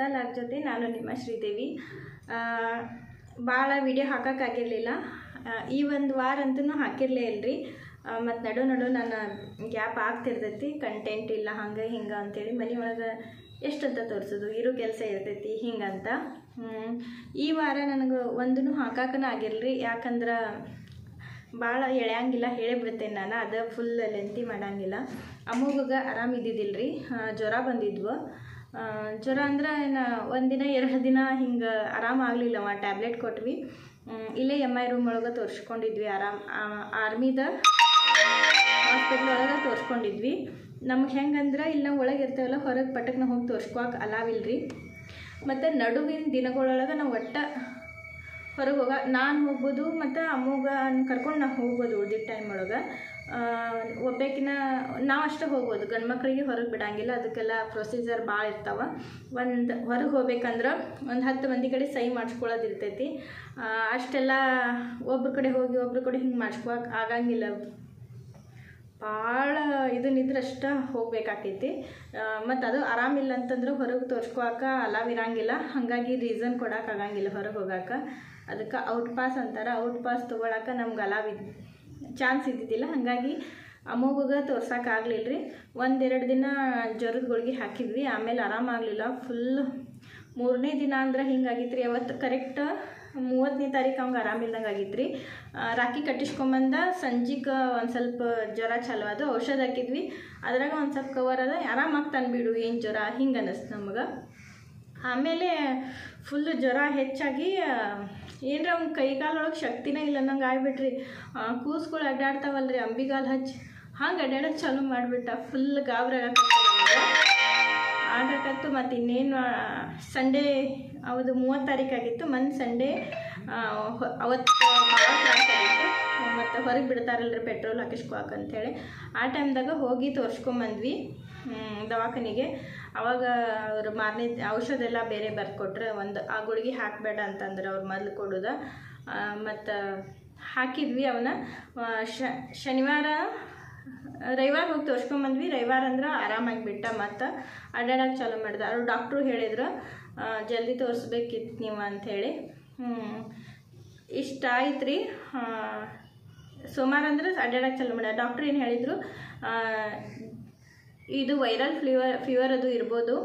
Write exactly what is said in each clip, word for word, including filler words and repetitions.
Log ಜೊತೆ ನಾನು ನಿಮ್ಮ ಶ್ರೀದೇವಿ. ಭಾಳ ವಿಡಿಯೋ ಹಾಕೋಕ್ಕಾಗಿರಲಿಲ್ಲ. ಈ ಒಂದು ವಾರ ಅಂತೂ ಹಾಕಿರಲೇ ಇಲ್ಲರಿ. ಮತ್ತು ನಡು ನಡು ನಾನು ಗ್ಯಾಪ್ ಆಗ್ತಿರ್ತೈತಿ, ಕಂಟೆಂಟ್ ಇಲ್ಲ ಹಂಗೆ ಹಿಂಗೆ ಅಂಥೇಳಿ ಮನೆ ಒಳಗೆ ಎಷ್ಟಂತ ತೋರಿಸೋದು, ಇರೋ ಕೆಲಸ ಇರ್ತೈತಿ ಹಿಂಗಂತ. ಈ ವಾರ ನನಗೆ ಒಂದೂ ಹಾಕೋಕ್ಕೂ ಆಗಿರಲಿ, ಯಾಕಂದ್ರೆ ಭಾಳ ಎಳೆಯಂಗಿಲ್ಲ, ಹೇಳಿಬಿಡ್ತೇನೆ ನಾನು. ಅದು ಫುಲ್ ಲೆಂತಿ ಮಾಡೋಂಗಿಲ್ಲ. ಅಮ್ಮಗೆ ಆರಾಮಿದ್ದಿದ್ದಿಲ್ಲ ರೀ, ಜ್ವರ ಬಂದಿದ್ವು. ಜ್ವರ ಅಂದ್ರೆ ಏನು ಒಂದಿನ ಎರಡು ದಿನ ಹಿಂಗೆ ಆರಾಮಾಗಲಿಲ್ಲವ, ಟ್ಯಾಬ್ಲೆಟ್ ಕೊಟ್ವಿ. ಇಲ್ಲೇ ಎಮ್ ಐ ರೂಮ್ ಒಳಗೆ ತೋರಿಸ್ಕೊಂಡಿದ್ವಿ, ಆರಾಮ್ ಆರ್ಮಿದ ಹಾಸ್ಪಿಟ್ಲ್ ಒಳಗೆ ತೋರಿಸ್ಕೊಂಡಿದ್ವಿ. ನಮ್ಗೆ ಹೆಂಗಂದ್ರೆ ಇಲ್ಲಿ ನಾವು ಒಳಗೆ ಇರ್ತೇವಲ್ಲ, ಹೊರಗೆ ಪಟಕ್ಕೆ ನಾವು ಹೋಗಿ ತೋರಿಸ್ಕೋಕೆ ಅಲಾವಿಲ್ರಿ. ಮತ್ತು ನಡುವಿನ ದಿನಗಳೊಳಗೆ ನಾವು ಒಟ್ಟು ಹೊರಗೆ ಹೋಗ ನಾನು ಹೋಗ್ಬೋದು ಮತ್ತು ಅಮ್ಮಗ ಕರ್ಕೊಂಡು ನಾವು ಹೋಗ್ಬೋದು. ಉಳಿದಿದ್ದ ಟೈಮ್ ಒಳಗೆ ಒಬ್ಬೇಕಿನ ನಾವು ಅಷ್ಟೇ ಹೋಗ್ಬೋದು, ಗಂಡು ಮಕ್ಕಳಿಗೆ ಹೊರಗೆ ಬಿಡೋಂಗಿಲ್ಲ, ಅದಕ್ಕೆಲ್ಲ ಪ್ರೊಸೀಜರ್ ಭಾಳ ಇರ್ತಾವೆ. ಒಂದು ಹೊರಗೆ ಹೋಗ್ಬೇಕಂದ್ರೆ ಒಂದು ಹತ್ತು ಮಂದಿ ಕಡೆ ಸಹಿ ಮಾಡಿಸ್ಕೊಳ್ಳೋದು ಇರ್ತೈತಿ. ಅಷ್ಟೆಲ್ಲ ಒಬ್ರ ಕಡೆ ಹೋಗಿ ಒಬ್ರ ಕಡೆ ಹಿಂಗೆ ಮಾಡಿಸ್ಕೊಳಕ್ಕೆ ಆಗಂಗಿಲ್ಲ. ಭಾಳ ಇದನ್ನಿದ್ರೆ ಅಷ್ಟೇ ಹೋಗ್ಬೇಕಾಕೈತಿ. ಮತ್ತು ಅದು ಆರಾಮಿಲ್ಲ ಅಂತಂದ್ರೆ ಹೊರಗೆ ತೋರಿಸ್ಕೊಳಕ್ಕೆ ಅಲಾವಿರಂಗಿಲ್ಲ, ಹಾಗಾಗಿ ರೀಸನ್ ಕೊಡೋಕೆ ಆಗಂಗಿಲ್ಲ ಹೊರಗೆ ಹೋಗೋಕೆ. ಅದಕ್ಕೆ ಔಟ್ ಪಾಸ್ ಅಂತಾರೆ. ಔಟ್ ಪಾಸ್ ತೊಗೊಳಕ್ಕೆ ನಮ್ಗೆ ಅಲಾವ್ ಚಾನ್ಸ್ ಇದ್ದಿದ್ದಿಲ್ಲ, ಹಾಗಾಗಿ ಅಮ್ಮಗ ತೋರ್ಸೋಕ್ಕಾಗಲಿಲ್ಲ ರೀ. ಒಂದೆರಡು ದಿನ ಜ್ವರದ ಗುಳಿಗೆ ಹಾಕಿದ್ವಿ, ಆಮೇಲೆ ಆರಾಮಾಗಲಿಲ್ಲ. ಫುಲ್ ಮೂರನೇ ದಿನ ಅಂದ್ರೆ ಹಿಂಗಾಗಿತ್ತು ರೀ. ಅವತ್ತು ಕರೆಕ್ಟ್ ಮೂವತ್ತನೇ ತಾರೀಕು ಅವಂಗೆ ಆರಾಮಿಲ್ದಂಗೆ ಆಗಿತ್ತು ರೀ. ರಾಖಿ ಕಟ್ಟಿಸ್ಕೊಂಬಂದ ಸಂಜೆಗೆ ಒಂದು ಸ್ವಲ್ಪ ಜ್ವರ ಚಾಲು ಅದು, ಔಷಧ ಹಾಕಿದ್ವಿ, ಅದ್ರಾಗ ಒಂದು ಸ್ವಲ್ಪ ಕವರ್ ಅದ, ಆರಾಮಾಗ್ತಾನೆ ಬಿಡು, ಏನು ಜ್ವರ ಹಿಂಗೆ ಅನ್ನಿಸ್ತು ನಮ್ಗೆ. ಆಮೇಲೆ ಫುಲ್ಲು ಜ್ವರ ಹೆಚ್ಚಾಗಿ ಏನರ ಅವ್ನ ಕೈಗಾಲೊಳಗೆ ಶಕ್ತಿನೇ ಇಲ್ಲ ನಂಗೆ ಆಗ್ಬಿಟ್ರಿ. ಕೂಸ್ಗಳು ಅಡ್ಡಾಡ್ತಾವಲ್ಲ ರೀ, ಅಂಬಿಗಾಲು ಹಚ್ಚಿ ಹಂಗೆ ಅಡ್ಡಾಡೋಕೆ ಚಾಲೂ ಮಾಡಿಬಿಟ್ಟ. ಫುಲ್ ಗಾಬರಿ ಆಗಕತ್ತು. ಮತ್ತು ಇನ್ನೇನು ಸಂಡೇ ಅವತ್ತು ಮೂವತ್ತು ತಾರೀಕು ಆಗಿತ್ತು, ಮೊನ್ನೆ ಸಂಡೇ ಅವತ್ತು ಭಾಳ ತ್ರಾಸಾಗಿತ್ತು. ಮತ್ತು ಹೊರಗೆ ಬಿಡ್ತಾರಲ್ರಿ ಪೆಟ್ರೋಲ್ ಹಾಕಿಸ್ಕೊಳಕಂತೇಳಿ, ಆ ಟೈಮ್ದಾಗ ಹೋಗಿ ತೋರಿಸ್ಕೊಂಬಂದ್ವಿ ದವಾಖಾನಿಗೆ. ಅವಾಗ ಅವರು ಮಾರನೇ ಔಷಧ ಎಲ್ಲ ಬೇರೆ ಬರ್ಕೊಟ್ರೆ, ಒಂದು ಆ ಗುಳಿಗೆ ಹಾಕಬೇಡ ಅಂತಂದ್ರೆ ಅವ್ರು ಮೊದಲು ಕೊಡೋದು. ಮತ್ತು ಹಾಕಿದ್ವಿ ಅವನ್ನ. ಶನಿವಾರ ರವಿವಾರ ಹೋಗಿ ತೋರಿಸ್ಕೊಂಬಂದ್ವಿ. ರವಿವಾರ ಅಂದ್ರೆ ಆರಾಮಾಗಿಬಿಟ್ಟ, ಮತ್ತು ಅಡ್ಡಾಡೋಕೆ ಚಾಲೂ ಮಾಡಿದೆ. ಅವರು ಡಾಕ್ಟ್ರು ಹೇಳಿದ್ರು ಜಲ್ದಿ ತೋರಿಸ್ಬೇಕಿತ್ತು ನೀವು ಅಂಥೇಳಿ. ಇಷ್ಟ ಆಯ್ತು ರೀ. ಸೋಮವಾರ ಅಂದ್ರೆ ಅಡ್ಡಾಡೋಕೆ ಚಾಲೂ ಮಾಡ್ಯಾರ. ಡಾಕ್ಟ್ರು ಏನು ಹೇಳಿದರು, ಇದು ವೈರಲ್ ಫ್ಲೀವರ್ ಫೀವರ್ ಅದು ಇರ್ಬೋದು,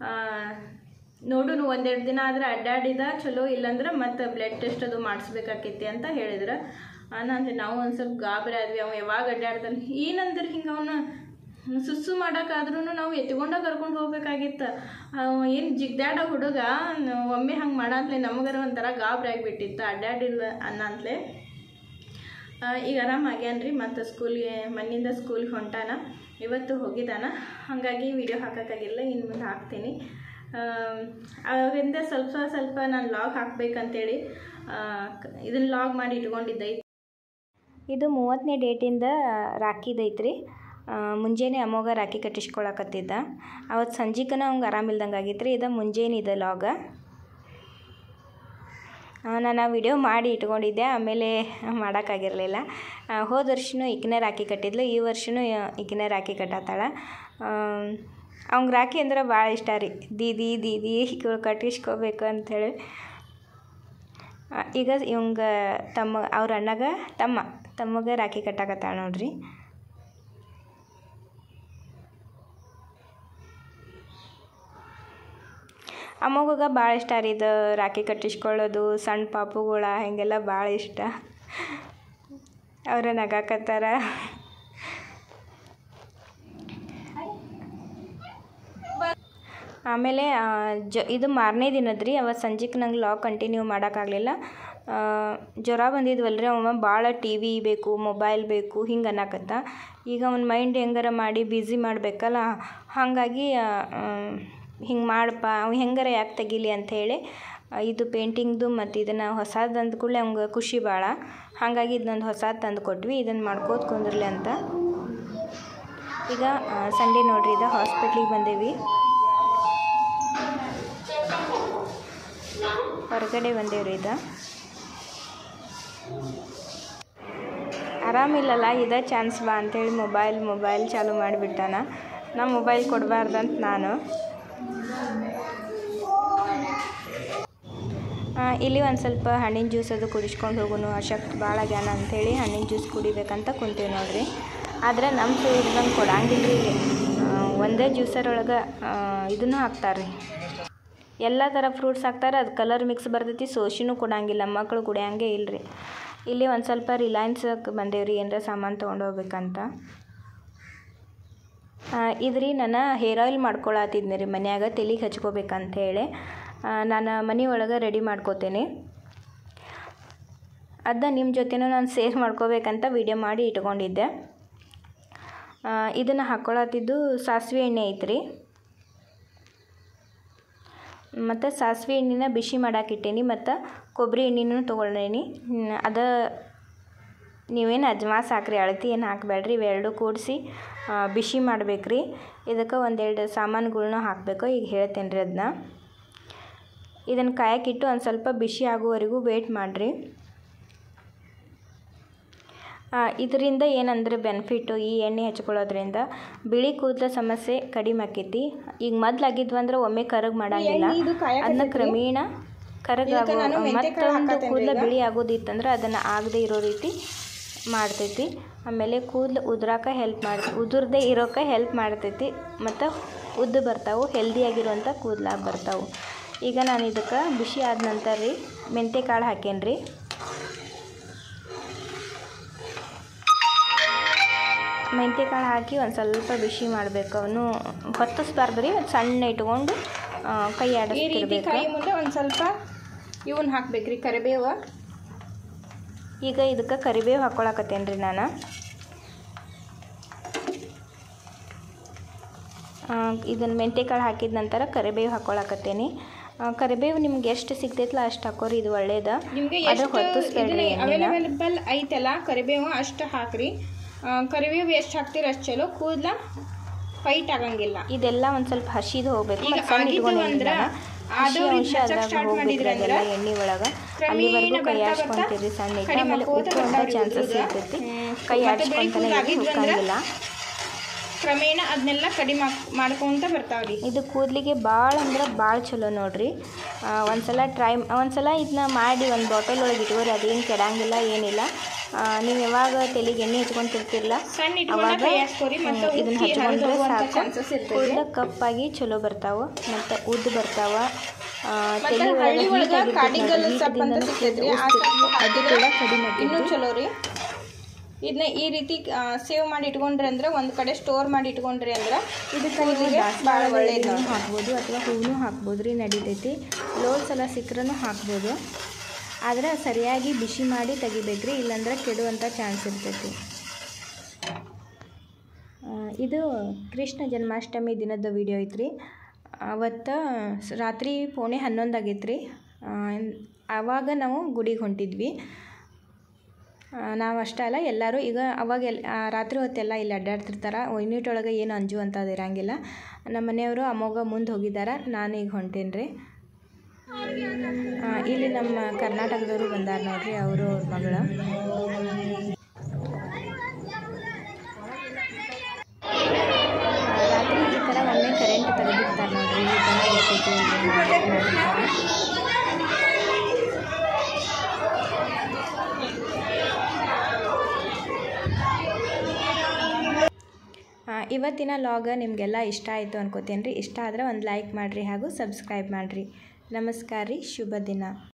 ನೋಡು ಒಂದೆರಡು ದಿನ ಆದರೆ ಅಡ್ಡಾಡಿದ ಚಲೋ, ಇಲ್ಲಾಂದ್ರೆ ಮತ್ತು ಬ್ಲಡ್ ಟೆಸ್ಟ್ ಅದು ಮಾಡಿಸ್ಬೇಕಾಕೈತಿ ಅಂತ ಹೇಳಿದ್ರು. ನಾನು ನಾವು ಒಂದು ಸ್ವಲ್ಪ ಗಾಬರಿ ಆದ್ವಿ. ಅವ ಯಾವಾಗ ಅಡ್ಡಾಡ್ತಾನೆ ಏನಂದ್ರೆ ಹಿಂಗೆ ಅವನ್ನ ಸುಸ್ಸು ಮಾಡೋಕ್ಕಾದ್ರೂ ನಾವು ಎತ್ಕೊಂಡಾಗ ಕರ್ಕೊಂಡು ಹೋಗ್ಬೇಕಾಗಿತ್ತು. ಏನು ಜಿಗ್ದಾಡ ಹುಡುಗ ಒಮ್ಮೆ ಹಂಗೆ ಮಾಡಂತಲೇ ನಮಗರ ಒಂಥರ ಗಾಬರಿ ಆಗಿಬಿಟ್ಟಿತ್ತು, ಅಡ್ಡಾಡಿಲ್ಲ ಅನ್ನಂತಲೇ. ಈಗ ಆರಾಮಾಗ್ಯಾನ ರೀ. ಮತ್ತು ಸ್ಕೂಲ್ಗೆ ಮನೆಯಿಂದ ಸ್ಕೂಲ್ಗೆ ಹೊಂಟಾನ, ಇವತ್ತು ಹೋಗಿದ್ದಾನ. ಹಾಗಾಗಿ ವಿಡಿಯೋ ಹಾಕೋಕ್ಕಾಗಿಲ್ಲ, ಇನ್ನು ಮುಂದೆ ಹಾಕ್ತೀನಿ. ಅವಾಗಿಂದ ಸ್ವಲ್ಪ ಸ್ವಲ್ಪ ನಾನು ಲಾಗ್ ಹಾಕ್ಬೇಕಂತೇಳಿ ಇದನ್ನು ಲಾಗ್ ಮಾಡಿ ಇಟ್ಕೊಂಡಿದ್ದೈತಿ. ಇದು ಮೂವತ್ತನೇ ಡೇಟಿಂದ ರಾಖಿದೈತ್ರಿ. ಮುಂಜಾನೆ ಅಮ್ಮಗ ರಾಖಿ ಕಟ್ಟಿಸ್ಕೊಳಕತ್ತಿದ್ದ. ಅವತ್ತು ಸಂಜೆಕನ ಅವ್ಗೆ ಆರಾಮಿಲ್ದಂಗೆ ಆಗಿತ್ತು ರೀ. ಇದು ಮುಂಜಾನೆ ಲಾಗ. ನಾನು ಆ ವಿಡಿಯೋ ಮಾಡಿ ಇಟ್ಕೊಂಡಿದ್ದೆ, ಆಮೇಲೆ ಮಾಡೋಕ್ಕಾಗಿರಲಿಲ್ಲ. ಹೋದ ವರ್ಷವೂ ಈಕಿನೇ ರಾಖಿ ಕಟ್ಟಿದ್ಲು, ಈ ವರ್ಷವೂ ಈಕಿನೇ ರಾಖಿ ಕಟ್ಟತ್ತಾಳೆ. ಅವ್ಗೆ ರಾಖಿ ಅಂದ್ರೆ ಭಾಳ ಇಷ್ಟ ರೀ. ದೀದಿ ದೀದಿ ಕಟ್ಟಿಸ್ಕೋಬೇಕು ಅಂಥೇಳಿ. ಈಗ ಇವಂಗೆ ತಮ್ಮ ಅವ್ರ ಅಣ್ಣಗ ತಮ್ಮ ತಮಗೆ ರಾಖಿ ಕಟ್ಟಾಕತ್ತಾಳ ನೋಡ್ರಿ. ಅಮ್ಮಗ ಭಾಳ ಇಷ್ಟ ರೀ ಇದು ರಾಖಿ ಕಟ್ಟಿಸ್ಕೊಳ್ಳೋದು. ಸಣ್ಣ ಪಾಪುಗಳ ಹೀಗೆಲ್ಲ ಭಾಳ ಇಷ್ಟ. ಅವ್ರ ನಗಾಕತ್ತಾರ. ಆಮೇಲೆ ಜ ಇದು ಮಾರನೇ ದಿನದ ರೀ. ಅವತ್ತು ಸಂಜೆಗೆ ನಂಗೆ ಲಾಗ್ ಕಂಟಿನ್ಯೂ ಮಾಡೋಕ್ಕಾಗಲಿಲ್ಲ. ಜ್ವರ ಬಂದಿದ್ವಲ್ಲ ರೀ, ಅವ ಭಾಳ ಟಿ ವಿ ಬೇಕು, ಮೊಬೈಲ್ ಬೇಕು ಹಿಂಗೆ ಅನ್ನಕತ್ತ. ಈಗ ಅವ್ನ ಮೈಂಡ್ ಹೆಂಗಾರ ಮಾಡಿ ಬ್ಯುಸಿ ಮಾಡಬೇಕಲ್ಲ, ಹಾಗಾಗಿ ಹಿಂಗೆ ಮಾಡಪ್ಪ ಅವ ಹೆಂಗಾರ ಯಾಕೆ ತೆಗೀಲಿ ಅಂಥೇಳಿ ಇದು ಪೇಂಟಿಂಗ್ದು ಮತ್ತು ಇದನ್ನು ಹೊಸದು ಅಂದ ಕೂಡಲೇ ಅವ್ಗೆ ಖುಷಿ ಭಾಳ. ಹಾಗಾಗಿ ಇದನ್ನೊಂದು ಹೊಸದು ತಂದು ಕೊಟ್ವಿ, ಇದನ್ನು ಮಾಡ್ಕೋತ ಕುಂದ್ರಲಿ ಅಂತ. ಈಗ ಸಂಡೇ ನೋಡ್ರಿ, ಇದು ಹಾಸ್ಪಿಟ್ಲಿಗೆ ಬಂದೇವಿ. ಹೊರಗಡೆ ಬಂದೇವ್ರಿ. ಇದು ಆರಾಮಿಲ್ಲಲ್ಲ, ಇದೇ ಚಾನ್ಸ್ ಬಾ ಅಂಥೇಳಿ ಮೊಬೈಲ್ ಮೊಬೈಲ್ ಚಾಲೂ ಮಾಡಿಬಿಟ್ಟಾನ. ನಾ ಮೊಬೈಲ್ ಕೊಡಬಾರ್ದಂತ ನಾನು ಇಲ್ಲಿ ಒಂದು ಸ್ವಲ್ಪ ಹಣ್ಣಿನ ಜ್ಯೂಸ್ ಅದು ಕುಡಿಸ್ಕೊಂಡು ಹೋಗೋಣ, ಅಶಕ್ತಿ ಭಾಳ ಆಗ್ಯಾನ ಅಂಥೇಳಿ ಹಣ್ಣಿನ ಜ್ಯೂಸ್ ಕುಡಿಬೇಕಂತ ಕುಂತೀವಿ ನೋಡಿರಿ. ಆದರೆ ನಮ್ಮ ಸೈಡ್ದಂಗೆ ಕೊಡಂಗಿಲ್ಲ ರೀ ಇಲ್ಲಿ. ಒಂದೇ ಜ್ಯೂಸರೊಳಗೆ ಇದನ್ನು ಹಾಕ್ತಾರೆ ರೀ, ಎಲ್ಲ ಥರ ಫ್ರೂಟ್ಸ್ ಹಾಕ್ತಾರೆ. ಅದು ಕಲರ್ ಮಿಕ್ಸ್ ಬರ್ತೈತಿ, ಸೋಸಿನೂ ಕೊಡಂಗಿಲ್ಲ, ಮಕ್ಕಳು ಕುಡಿಯೋಂಗೆ ಇಲ್ಲ ರೀ. ಇಲ್ಲಿ ಒಂದು ಸ್ವಲ್ಪ ರಿಲಯನ್ಸ್ಗೆ ಬಂದೇವ್ರಿ ಏನರ ಸಾಮಾನು ತೊಗೊಂಡು ಹೋಗ್ಬೇಕಂತ. ಇದ್ರಿ ನಾನು ಹೇರ್ ಆಯಿಲ್ ಮಾಡ್ಕೊಳತ್ತಿದ್ನಿ ರೀ ಮನ್ಯಾಗ, ತಲೆಗೆ ಹಚ್ಕೋಬೇಕಂಥೇಳಿ ನಾನು ಮನೆ ಒಳಗೆ ರೆಡಿ ಮಾಡ್ಕೋತೇನೆ. ಅದನ್ನ ನಿಮ್ಮ ಜೊತೆನೂ ನಾನು ಶೇರ್ ಮಾಡ್ಕೋಬೇಕಂತ ವಿಡಿಯೋ ಮಾಡಿ ಇಟ್ಕೊಂಡಿದ್ದೆ. ಇದನ್ನು ಹಾಕ್ಕೊಳತ್ತಿದ್ದು ಸಾಸಿವೆ ಎಣ್ಣೆ ಐತ್ರಿ, ಮತ್ತು ಸಾಸಿವೆ ಎಣ್ಣೆನ ಬಿಸಿ ಮಾಡಾಕಿಟ್ಟೇನಿ, ಮತ್ತು ಕೊಬ್ಬರಿ ಎಣ್ಣೆನೂ ತೊಗೊಳ್ಳೇನಿ. ಅದು ನೀವೇನು ಅಜ್ವಾಸ್ ಹಾಕ್ರಿ, ಅಳತಿ ಏನು ಹಾಕಬೇಡ್ರಿ, ಇವೆರಡು ಕೂಡಿಸಿ ಬಿಸಿ ಮಾಡ್ಬೇಕ್ರಿ. ಇದಕ್ಕೆ ಒಂದೆರಡು ಸಾಮಾನುಗಳ್ನ ಹಾಕಬೇಕು, ಈಗ ಹೇಳ್ತೇನೆ ರೀ ಅದನ್ನ. ಇದನ್ನು ಕಾಯಕ್ಕಿಟ್ಟು ಒಂದು ಸ್ವಲ್ಪ ಬಿಸಿ ಆಗುವವರೆಗೂ ವೇಟ್ ಮಾಡಿರಿ. ಇದರಿಂದ ಏನಂದರೆ ಬೆನಿಫಿಟ್ಟು, ಈ ಎಣ್ಣೆ ಹಚ್ಕೊಳ್ಳೋದ್ರಿಂದ ಬಿಳಿ ಕೂದಲ ಸಮಸ್ಯೆ ಕಡಿಮೆ ಆಕೈತಿ. ಈಗ ಮೊದಲಾಗಿದ್ವು ಅಂದ್ರೆ ಒಮ್ಮೆ ಕರಗ್ ಮಾಡೋಂಗಿಲ್ಲ, ಅದನ್ನ ಕ್ರಮೇಣ ಕರಗಾಗೋ ಮತ್ತೊಂದು ಕೂದಲ ಬಿಳಿ ಆಗೋದಿತ್ತಂದ್ರೆ ಅದನ್ನು ಆಗದೆ ಇರೋ ರೀತಿ ಮಾಡ್ತೈತಿ. ಆಮೇಲೆ ಕೂದಲು ಉದ್ರಾಕ ಹೆಲ್ಪ್ ಮಾಡಿ ಉದುರದೇ ಇರೋಕೆ ಹೆಲ್ಪ್ ಮಾಡ್ತೈತಿ, ಮತ್ತು ಉದ್ದು ಬರ್ತಾವೆ, ಹೆಲ್ದಿಯಾಗಿರುವಂಥ ಕೂದಲಾಗಿ ಬರ್ತಾವೆ. ಈಗ ನಾನು ಇದಕ್ಕೆ ಬಿಸಿ ಆದ ನಂತರ ರೀ ಮೆಂತ್ಯ ಕಾಳು ಹಾಕೇನಿ ರೀ. ಮೆಂತ್ಯ ಕಾಳು ಹಾಕಿ ಒಂದು ಸ್ವಲ್ಪ ಬಿಸಿ ಮಾಡಬೇಕು, ಅವನು ಹೊತ್ತಿಸ್ಬಾರ್ದು ರೀ, ಸಣ್ಣ ಇಟ್ಕೊಂಡು ಕೈ ಆಡಿಸ್ತಿರ್ಬೇಕು. ಕೈ ಮುಂದೆ ಒಂದು ಸ್ವಲ್ಪ ಇವನ್ನ ಹಾಕ್ಬೇಕು ರೀ, ಕರಿಬೇವು. ಈಗ ಇದಕ್ಕೆ ಕರಿಬೇವು ಹಾಕ್ಕೊಳಕತ್ತೇನೆ ರೀ ನಾನು. ಇದನ್ನು ಮೆಂತ್ಯಕಾಳು ಹಾಕಿದ ನಂತರ ಕರಿಬೇವು ಹಾಕ್ಕೊಳಕತ್ತೇನೆ. ಕರಿಬೇವು ನಿಮ್ಗೆ ಎಷ್ಟು ಸಿಗ್ತೈತಲ್ಲ ಅಷ್ಟು ಹಾಕೋರಿ, ಇದು ಒಳ್ಳೇದು. ನಿಮಗೆ ಅವೈಲೇಬಲ್ ಐತಲ್ಲ ಕರಿಬೇವು ಅಷ್ಟು ಹಾಕ್ರಿ. ಕರಿಬೇವು ಎಷ್ಟು ಹಾಕ್ತೀರಿ ಅಷ್ಟು ಚಲೋ, ಕೂದಲ ಫೈಟ್ ಆಗಂಗಿಲ್ಲ. ಇದೆಲ್ಲ ಒಂದು ಸ್ವಲ್ಪ ಹಸಿದು ಹೋಗ್ಬೇಕು, ಎಣ್ಣೆ ಒಳಗೆ ಅಲ್ಲಿವರೆಗೂ ಕೈ ಆಡ್ಸ್ಕೊಂತೀರಿ ಸಣ್ಣ ಇಟ್ಟು. ಆಮೇಲೆ ಉಕ್ಕುವಂಥ ಚಾನ್ಸಸ್ ಇರ್ತೈತಿ, ಕೈ ಆಡ್ಸ್ಕೊಂತಾನೆ ಉಕ್ಕಂಗಿಲ್ಲ. ಕ್ರಮೇಣ ಅದನ್ನೆಲ್ಲ ಕಡಿಮೆ ಮಾಡ್ಕೊಂತ ಬರ್ತಾವ್ರಿ. ಇದು ಕೂದಲಿಗೆ ಭಾಳ ಅಂದ್ರೆ ಭಾಳ ಚಲೋ ನೋಡ್ರಿ. ಒಂದ್ಸಲ ಟ್ರೈ ಒಂದ್ಸಲ ಇದನ್ನ ಮಾಡಿ ಒಂದು ಬಾಟಲ್ ಒಳಗೆ ಇಟ್ಕೋರಿ, ಅದೇನು ಕೆಡಂಗಿಲ್ಲ ಏನಿಲ್ಲ. ನೀವು ಯಾವಾಗ ತಲೆಗೆ ಎಣ್ಣೆ ಹಚ್ಕೊಂತಿರ್ತಿರಲ್ಲ ಅವಾಗ ಇದನ್ನ ಹಚ್ಕೊಂಡ್ರೆ ಸಾಕು, ಕೂದಲ ಕಪ್ಪಾಗಿ ಚಲೋ ಬರ್ತಾವೆ, ಮತ್ತು ಉದ್ದು ಬರ್ತಾವೆ. ತಲೆ ಒಳಗೆ ಅದು ಕೂಡ ಕಡಿಮೆ ಇನ್ನೂ ಚಲೋ ರೀ. ಇದನ್ನ ಈ ರೀತಿ ಸೇವ್ ಮಾಡಿ ಇಟ್ಕೊಂಡ್ರಿ ಅಂದ್ರೆ ಒಂದು ಕಡೆ ಸ್ಟೋರ್ ಮಾಡಿ ಇಟ್ಕೊಂಡ್ರಿ ಅಂದ್ರೆ ಇದಕ್ಕೆ ಭಾಳ ಒಳ್ಳೆಯದು ಹಾಕ್ಬೋದು, ಅಥವಾ ಹೂವು ಹಾಕ್ಬೋದು ರೀ, ನಡೀತೈತಿ. ಲೋಲ್ಸ್ ಎಲ್ಲ ಸಿಕ್ಕರೂ ಹಾಕ್ಬೋದು, ಆದರೆ ಸರಿಯಾಗಿ ಬಿಸಿ ಮಾಡಿ ತೆಗಿಬೇಕ್ರಿ, ಇಲ್ಲಾಂದ್ರೆ ಕೆಡುವಂಥ ಚಾನ್ಸ್ ಇರ್ತೈತಿ. ಇದು ಕೃಷ್ಣ ಜನ್ಮಾಷ್ಟಮಿ ದಿನದ ವಿಡಿಯೋ ಐತ್ರಿ. ಅವತ್ತು ರಾತ್ರಿ ಪೌಣೆ ಹನ್ನೊಂದು ಆಗೈತೆ ರೀ. ಆವಾಗ ನಾವು ಗುಡಿಗೆ ಹೊಂಟಿದ್ವಿ. ನಾವು ಅಷ್ಟೇ ಅಲ್ಲ, ಎಲ್ಲರೂ ಈಗ ಅವಾಗ ಎಲ್ ರಾತ್ರಿ ಹೊತ್ತೆಲ್ಲ ಇಲ್ಲಿ ಅಡ್ಡಾಡ್ತಿರ್ತಾರೆ. ಯೂನಿಟ್ ಒಳಗೆ ಏನು ಅಂಜು ಅಂತದ್ದು ಇರೋಂಗಿಲ್ಲ. ನಮ್ಮ ಮನೆಯವರು ಅಮ್ಮಗ ಮುಂದೆ ಹೋಗಿದ್ದಾರೆ, ನಾನು ಈಗ ಹೊಂಟೇನಿ ರೀ. ಇಲ್ಲಿ ನಮ್ಮ ಕರ್ನಾಟಕದವರು ಬಂದಾರ ನೋಡ್ರಿ, ಅವರು ಅವ್ರ ಮಗಳು. ರಾತ್ರಿ ಈ ಥರ ಒಮ್ಮೆ ಕರೆಂಟ್ ತೆಗೆದಿರ್ತಾರೆ ನೋಡ್ರಿ, ಈ ಥರ ಇರ್ತೈತಿ. ಇವತ್ತಿನ ಲಾಗ್ ನಿಮಗೆಲ್ಲ ಇಷ್ಟ ಆಯಿತು ಅನ್ಕೋತೀನಿ ರೀ. ಇಷ್ಟ ಆದರೆ ಒಂದು ಲೈಕ್ ಮಾಡಿರಿ ಹಾಗೂ ಸಬ್ಸ್ಕ್ರೈಬ್ ಮಾಡಿರಿ. ನಮಸ್ಕಾರ ರೀ, ಶುಭ ದಿನ.